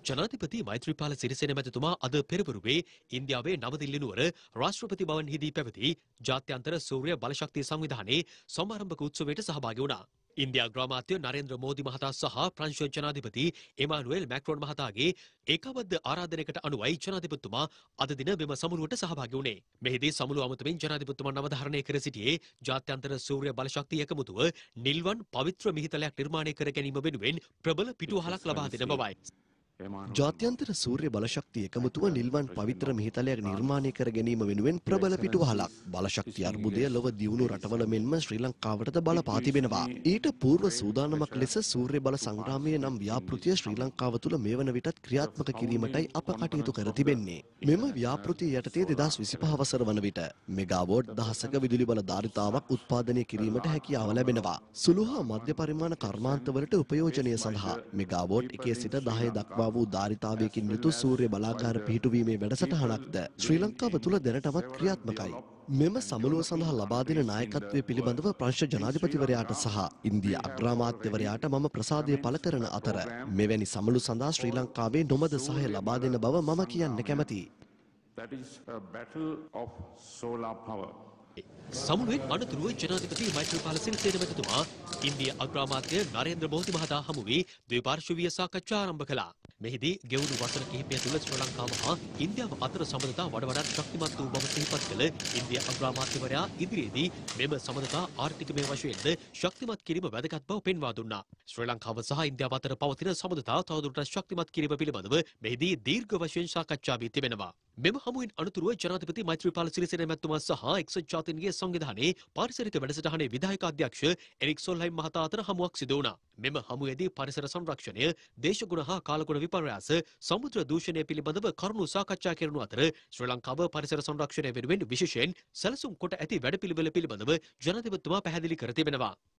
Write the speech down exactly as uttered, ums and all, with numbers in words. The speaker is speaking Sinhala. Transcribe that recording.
ජනාධිපති මෛත්‍රීපාල සිරිසේන මැතිතුමා අද පෙරවරුවේ ඉන්දියාවේ නවදිල්ලි නුවර රාෂ්ට්‍රපති භවනයේදී පැවති ජාත්‍යන්තර සූර්ය බලශක්ති සංවිධානයේ සමාරම්භක උත්සවයට සහභාගී වුණා. ඉන්දියා ග්‍රාමාත්‍ය නරේන්ද්‍ර මෝදි මහතා සහ ප්‍රංශ ජනාධිපති එමානුවෙල් මැක්‍රොන් මහතාගේ ඒකාබද්ධ ආරාධනයකට අනුවයි ජනාධිපතිතුමා අද දින මෙම සමුළුවට සහභාගී වුණේ. මෙහිදී සමුළුව අමතමින් ජනාධිපතිතුමා අවධාරණය කර සිටියේ ජාත්‍යන්තර සූර්ය බලශක්ති එකමුතුව නිල්වන් පවිත්‍ර මිහිතලයක් නිර්මාණය කර ගැනීම වෙනුවෙන් ප්‍රබල පිටුවහලක් ලබා දෙන බවයි. ජාත්‍යන්තර සූර්ය බලශක්ති එකමුතුව නිල්වන් පවිත්‍ර මිහිතලයක් නිර්මාණය කර ගැනීම වෙනුවෙන් ප්‍රබල පිටුවහලක් බලශක්ති අර්බුදය ලොව දියුණු රටවල මෙන්ම ශ්‍රී ලංකාවටද බලපා තිබෙනවා. ඊට పూర్ව සූදානමක් ලෙස සූර්ය බල සංග්‍රාමය නම් ව්‍යාපෘතිය ශ්‍රී ලංකාව තුළ මේ වන විටත් ක්‍රියාත්මක කිරීමටයි අප කටයුතු කර තිබෙන්නේ. මෙම ව්‍යාපෘතිය යටතේ දෙදහස් විසිපහ වසර වන විට මෙගාවෝට් දහසක විදුලි බල ධාරිතාවක් උත්පාදනය කිරීමට හැකියාව ලැබෙනවා. සුළු හා මධ්‍ය පරිමාණ කර්මාන්තවලට උපයෝජනය සඳහා මෙගාවෝට් එකේ සිට දහය දක්වා වූ ධාරිතාවයකින් යුතු සූර්ය බලාගාර පිහිටුවීමේ වැඩසටහනක්ද ශ්‍රී ලංකාව තුළ දැනටමත් ක්‍රියාත්මකයි. මෙම සමුළුව සඳහා ලබා දෙන නායකත්වය පිළිබඳව ප්‍රංශ ජනාධිපතිවරයාට සහ ඉන්දියා අග්‍රාමාත්‍යවරයාට මම ප්‍රසාදය පළ කරන අතර මෙවැනි සමුළු සඳහා ශ්‍රී ලංකාවේ නොමද සහය ලබා දෙන බව මම කියන්න කැමැතියි. That is a battle of solar power. සමුළුවෙන් අනතුරුව ජනාධිපති මෛත්‍රීපාල සිරිසේන මැතිතුමා ඉන්දියා අග්‍රාමාත්‍ය නරේන්ද්‍ර මෝදි මහතා හමුවේ ද්විපාර්ශ්වීය සාකච්ඡා ආරම්භ කළා. මෙහිදී ගෙවුණු වසර කිහිපය තුළ ශ්‍රී ලංකාව හා ඉන්දියාව අතර සබඳතා වඩ වඩාත් ශක්තිමත් වූ බව සිහිපත් කළ ඉන්දියා අග්‍රාමාත්‍යවරයා ඉදිරියේදී මෙම සබඳතා ආර්ථිකමය වශයෙන්ද ශක්තිමත් කිරීම වැදගත් බව පෙන්වා දුන්නා. ශ්‍රී ලංකාව සහ ඉන්දියාව අතර පවතින සබඳතා තවදුරටත් ශක්තිමත් කිරීම පිළිබඳව මෙහිදී දීර්ඝ වශයෙන් සාකච්ඡා වී තිබෙනවා. මෙම හමුවෙන් අනතුරුව ජනාධිපති මෛත්‍රීපාල සිරිසේන මැතිතුමා සහ එක්සත් ජාතීන්ගේ සංවිධානයේ පාරිසරික වැඩසටහනේ විධායක අධ්‍යක්ෂ එරික් සොල්හයිම් මහතා අතර හමුවක් සිදු වුණා. මෙම හමුවේදී පරිසර සංරක්ෂණය, දේශගුණ හා කාලගුණ විපර්යාස, සමුද්‍ර දූෂණය පිළිබඳව කරුණු සාකච්ඡා කෙරුණු අතර ශ්‍රී ලංකාව පරිසර සංරක්ෂණය වෙනුවෙන් විශේෂයෙන් සැලසුම් කොට ඇති වැඩපිළිවෙල පිළිබඳව ජනාධිපතිතුමා පැහැදිලි කර තිබෙනවා.